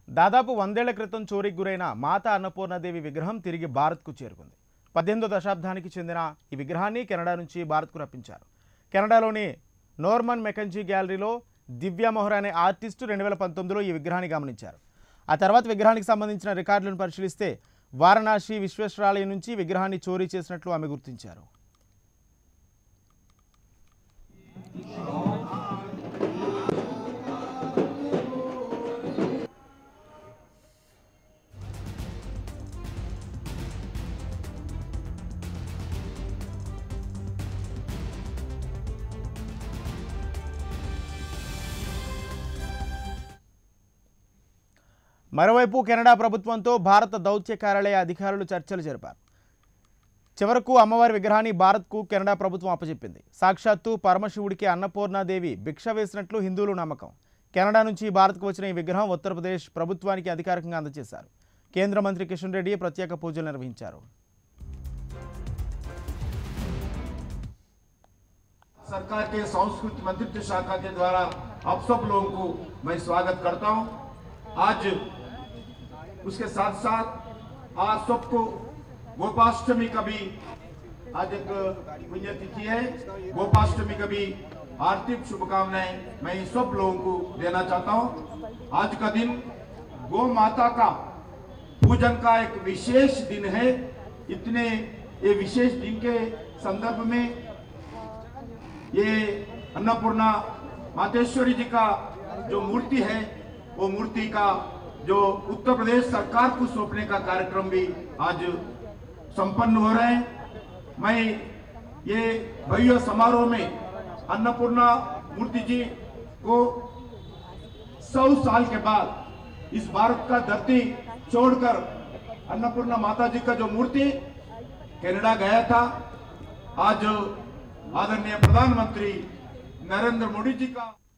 దాదాపు 100 ఏళ్ల క్రితం చోరీకి గురైన మాతా అన్నపూర్ణాదేవి విగ్రహం తిరిగి భారత్కు చేరుకుంది. 18వ దశాబ్దానికి చెందిన ఈ విగ్రహాన్ని కెనడా నుంచి భారత్కు రప్పించారు. కెనడాలోని నోర్మన్ మెకంజీ గ్యాలరీలో దివ్య మొహర్ అనే ఆర్టిస్టు 2019లో ఈ విగ్రహాన్ని గమనించారు. ఆ తర్వాత విగ్రహానికి సంబంధించిన రికార్డులను పరిశీలిస్తే వారణాసి విశ్వేశ్వరాలయం నుంచి విగ్రహాన్ని చోరీ చేసినట్లు ఆమె గుర్తించారు. మరోవైపు కెనడా ప్రభుత్వంతో భారత దౌత్య కార్యాలయ అధికారులు చర్చలు జరిపారు. చివరకు అమ్మవారి విగ్రహాన్ని భారత్కు కెనడా ప్రభుత్వం అప్పచెప్పింది. సాక్షాత్తు పరమశివుడికి అన్నపూర్ణాదేవి భిక్ష వేసినట్లు హిందువుల నమ్మకం. కెనడా నుంచి భారత్కు వచ్చిన ఈ విగ్రహం ఉత్తరప్రదేశ్ ప్రభుత్వానికి అధికారికంగా అందజేశారు. కేంద్ర మంత్రి కిషన్ రెడ్డి ప్రత్యేక పూజలు నిర్వహించారు. सरकार के सांस्कृतिक मंत्रित्व शाखा के द्वारा आप सब लोगों को मैं स्वागत करता हूं। आज उसके साथ साथ आज सबको गोपाष्टमी का भी आज एक पुण्यतिथि है। गोपाष्टमी का भी हार्दिक शुभकामनाएं मैं सब लोगों को देना चाहता हूं। आज का दिन गौ माता का पूजन का एक विशेष दिन है। इतने ये विशेष दिन के संदर्भ में ये अन्नपूर्णा मातेश्वरी जी का जो मूर्ति है वो मूर्ति का जो उत्तर प्रदेश सरकार को सौंपने का कार्यक्रम भी आज संपन्न हो रहे हैं। मैं ये भव्य समारोह में अन्नपूर्णा मूर्ति जी को 100 साल के बाद इस भारत का धरती छोड़कर अन्नपूर्णा माता जी का जो मूर्ति कनाडा गया था, आज आदरणीय प्रधानमंत्री नरेंद्र मोदी जी का